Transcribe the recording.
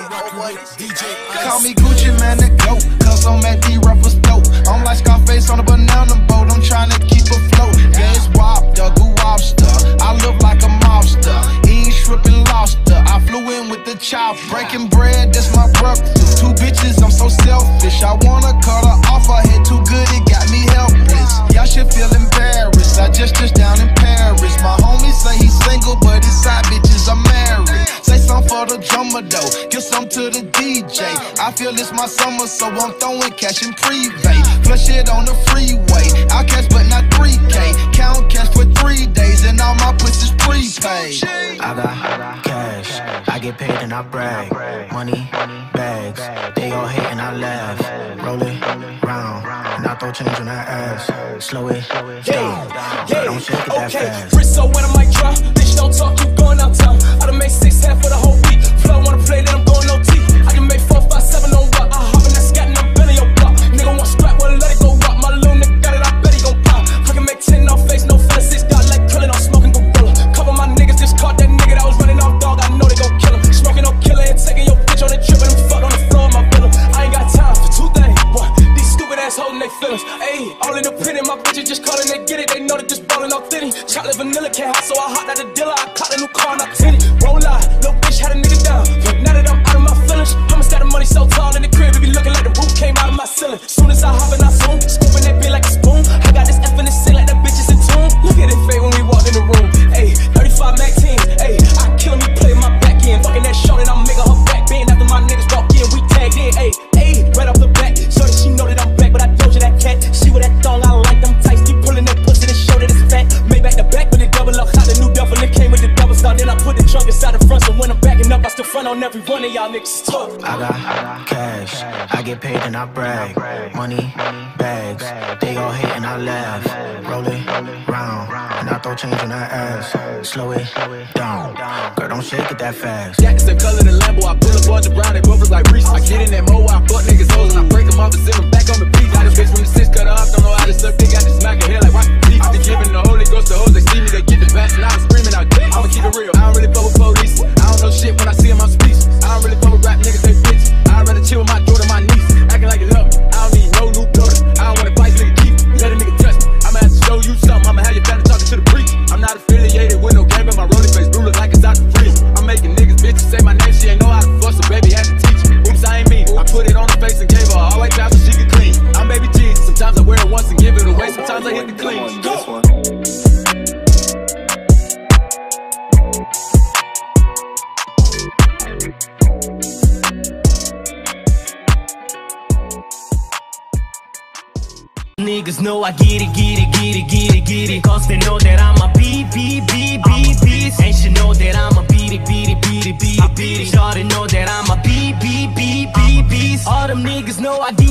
Call me Gucci man the GOAT, cause I'm at D-Rapper's dope. I'm like Scarface on a banana boat, I'm trying to keep afloat. Yeah, it's Wobster, Goo Wobster, I look like a mobster, eating shrimp and lobster. I flew in with the chop, breaking bread, that's my breakfast. Two bitches, I'm so selfish, I wanna cut her off, her head too good, it got me helpless. Y'all should feel embarrassed, I just down in Paris. My homie say he's single, but his side bitches are married. Say something for the drummer though, give some to the DJ. I feel it's my summer, so I'm throwing cash in prepay. Flush it on the freeway, I'll cash but not 3K. Count cash for 3 days and all my pussies prepaid. I got cash, I get paid and I brag. Money, bags, they all hate and I laugh. Roll it round, and I throw change on that ass. Slow it down, don't shake it that fast. Wrist so when I might drop, bitch don't talk, you going out town. I done made 6 half for the whole week. Flow wanna play, then I'm going OT. I can make 4, 5, 7 on what? I hop in that scat and I'm belly your block. Nigga want scrap, well let it go rock. My little nigga got it, I bet he gon' pop. I can make 10 off face, no feelings. 6 got like krillin', I'm smoking gorilla. Couple my niggas just caught that nigga that was running off dog. I know they gon' kill him. Smoking no killer and taking your bitch on the trip and I'm fucked on the floor of my villa. I ain't got time for 2 things. Boy, these stupid ass holding they feelings. Ayy, all independent, my bitches just callin', they get it. They know they just ballin' off thinny. Chocolate vanilla can't hot, so I hopped out the dealer. I caught a new car and I tinted. Roll out, little bitch had a nigga down. Now that I'm out of my feelings, I'ma stack the money so tall in the crib, it be looking like the roof came out of my ceiling. Soon as I hop and I zoom, scooping that bitch like a spoon. I got this F in the sing like that bitch is in tune. Look at it fade when we walked in the room. Ayy, 35 Mac teams. Ayy, I kill me, play my back in. Fucking that short and I'm making her back bend. After my niggas walk in, we tagged in. Ayy, right off the back, so that she know that I'm back. But I told you that cat, she with that thong, I like them tights. Keep pulling that pussy to show that it's fat. Made back to back with the double up. How the new duffel, it came with the double star. Then I put the trunk inside the front, so when I'm backing up, I still front on every one of y'all niggas tough. I got cash, I get paid and I brag. Money, bags, they all hate and I laugh. Roll it round, and I throw change on that ass. Slow it down, girl don't shake it that fast. Jack's the color of the Lambo, I pull a bunch of brown, they bubbles like Reese. I get in that mo, I fuck niggas hoes and I break them off and send them back on the beat. Got this bitch from the 6 cut her off, don't know how to suck dick, got this smack her hair like why beef. They giving the Holy Ghost to hoes, they see me, they get the best and I'm screaming out. I'ma keep it real, I don't really fuck with police. I don't know shit when I see them, I'm speech. I don't really fuck with rap niggas, they bitch. I'd rather chill with my daughter, my niece, acting like it love me. I don't need no new daughter, I don't want advice, nigga keep it. Let a nigga touch me, I'ma have to show you something. I'ma have your family talking to the preacher. I'm not affiliated with no gang, but my rolling face blue look like it's out the freezer. I'm making niggas bitches say my name, she ain't know how to fuss, so baby had to teach me. Oops, I ain't mean, I put it on her face and gave her all white time so she could clean. I'm baby Jesus, sometimes I wear it once and give it away, sometimes I hit the clean. Go! Niggas know I get it, cause they know that I'm a beast. And she know that I'm a beat it. Shawty know that I'm a beast. All them niggas know I get